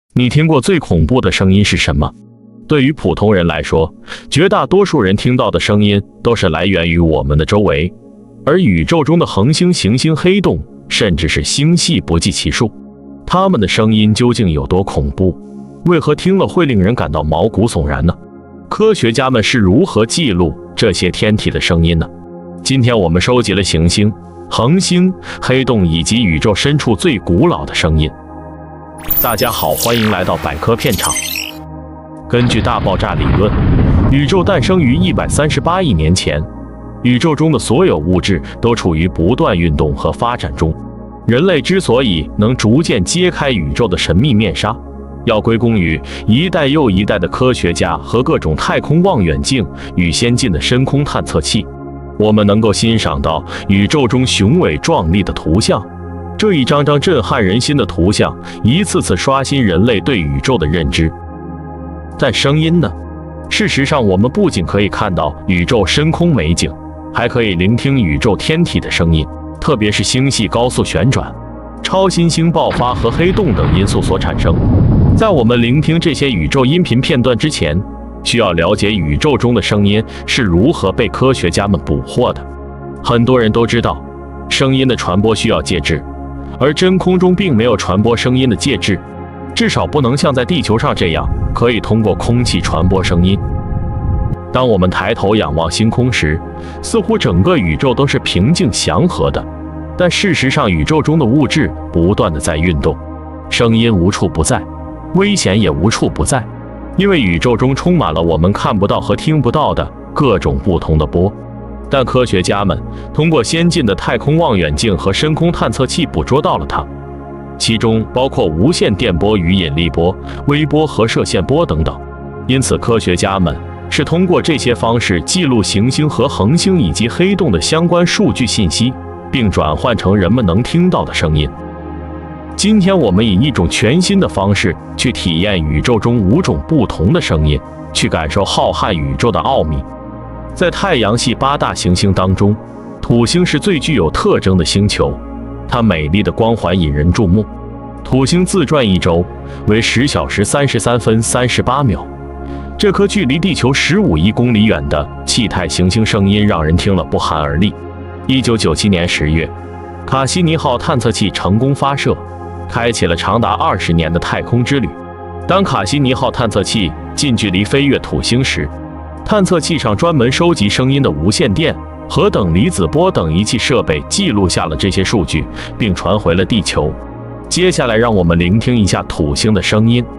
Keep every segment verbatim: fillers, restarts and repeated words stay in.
你听过最恐怖的声音是什么？对于普通人来说，绝大多数人听到的声音都是来源于我们的周围，而宇宙中的恒星、行星、黑洞，甚至是星系不计其数。它们的声音究竟有多恐怖？为何听了会令人感到毛骨悚然呢？科学家们是如何记录这些天体的声音呢？今天我们收集了行星、恒星、黑洞以及宇宙深处最古老的声音。大家好，欢迎来到百科片场。根据大爆炸理论，宇宙诞生于一百三十八亿年前，宇宙中的所有物质都处于不断运动和发展中。人类之所以能逐渐揭开宇宙的神秘面纱，要归功于一代又一代的科学家和各种太空望远镜与先进的深空探测器。我们能够欣赏到宇宙中雄伟壮丽的图像，这一张张震撼人心的图像，一次次刷新人类对宇宙的认知。但声音呢？事实上，我们不仅可以看到宇宙深空美景，还可以聆听宇宙天体的声音，特别是星系高速旋转、超新星爆发和黑洞等因素所产生。在我们聆听这些宇宙音频片段之前，需要了解宇宙中的声音是如何被科学家们捕获的。很多人都知道，声音的传播需要介质，而真空中并没有传播声音的介质，至少不能像在地球上这样可以通过空气传播声音。当我们抬头仰望星空时，似乎整个宇宙都是平静祥和的，但事实上宇宙中的物质不断地在运动，声音无处不在，危险也无处不在，因为宇宙中充满了我们看不到和听不到的各种不同的波。但科学家们通过先进的太空望远镜和深空探测器捕捉到了它，其中包括无线电波与引力波、微波和射线波等等。因此，科学家们是通过这些方式记录行星和恒星以及黑洞的相关数据信息，并转换成人们能听到的声音。今天我们以一种全新的方式去体验宇宙中五种不同的声音，去感受浩瀚宇宙的奥秘。在太阳系八大行星当中，土星是最具有特征的星球，它美丽的光环引人注目。土星自转一周为十小时三十三分三十八秒。这颗距离地球十五亿公里远的气态行星声音让人听了不寒而栗。一九九七年十月，卡西尼号探测器成功发射，开启了长达二十年的太空之旅。当卡西尼号探测器近距离飞越土星时，探测器上专门收集声音的无线电、核等离子波等仪器设备记录下了这些数据，并传回了地球。接下来，让我们聆听一下土星的声音。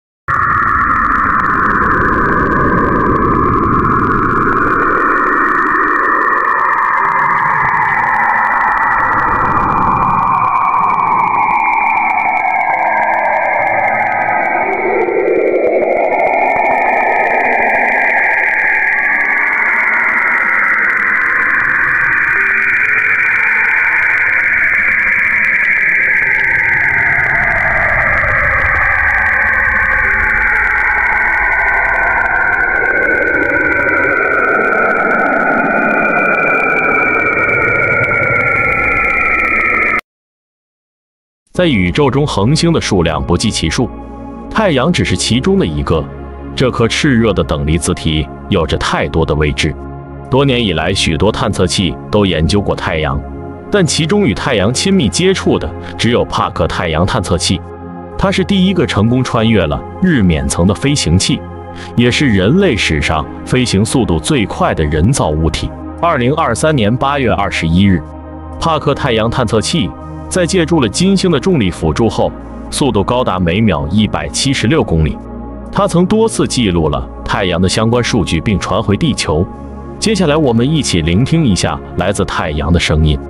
在宇宙中，恒星的数量不计其数，太阳只是其中的一个。这颗炽热的等离子体有着太多的未知。多年以来，许多探测器都研究过太阳，但其中与太阳亲密接触的只有帕克太阳探测器。它是第一个成功穿越了日冕层的飞行器，也是人类史上飞行速度最快的人造物体。二零二三年八月二十一日，帕克太阳探测器在借助了金星的重力辅助后，速度高达每秒一百七十六公里。它曾多次记录了太阳的相关数据并传回地球。接下来，我们一起聆听一下来自太阳的声音。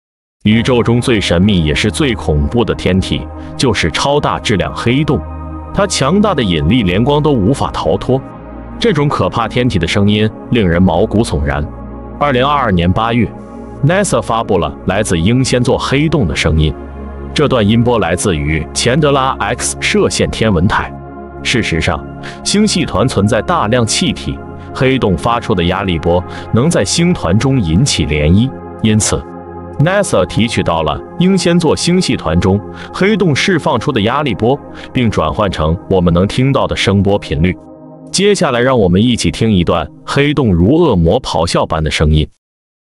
宇宙中最神秘也是最恐怖的天体，就是超大质量黑洞。 它强大的引力连光都无法逃脱。这种可怕天体的声音令人毛骨悚然。二零二二年八月 ，NASA 发布了来自英仙座黑洞的声音。这段音波来自于钱德拉 X 射线天文台。事实上，星系团存在大量气体，黑洞发出的压力波能在星团中引起涟漪，因此 NASA 提取到了英仙座星系团中黑洞释放出的压力波，并转换成我们能听到的声波频率。接下来，让我们一起听一段黑洞如恶魔咆哮般的声音。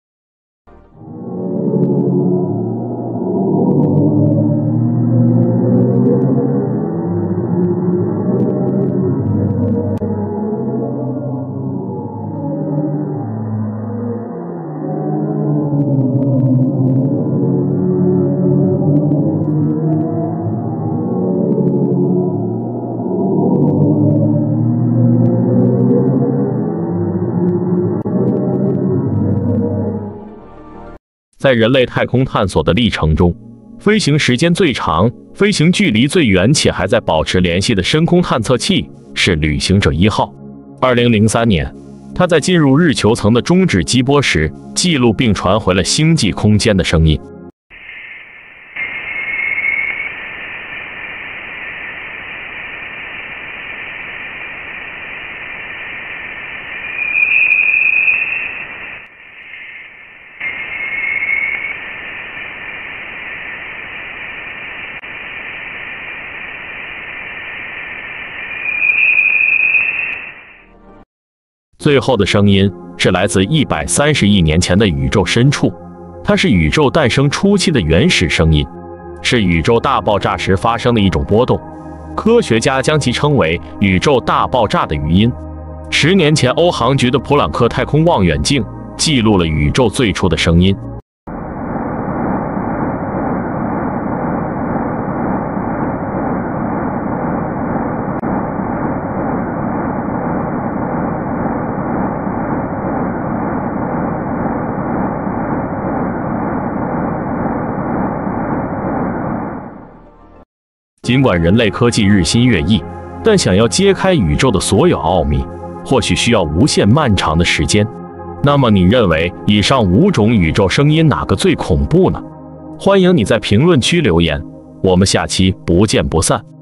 在人类太空探索的历程中，飞行时间最长、飞行距离最远且还在保持联系的深空探测器是旅行者一号。二零零三年，它在进入日球层的终止激波时，记录并传回了星际空间的声音。最后的声音是来自一百三十亿年前的宇宙深处，它是宇宙诞生初期的原始声音，是宇宙大爆炸时发生的一种波动。科学家将其称为宇宙大爆炸的余音。十年前，欧航局的普朗克太空望远镜记录了宇宙最初的声音。尽管人类科技日新月异，但想要揭开宇宙的所有奥秘，或许需要无限漫长的时间。那么你认为以上五种宇宙声音哪个最恐怖呢？欢迎你在评论区留言，我们下期不见不散。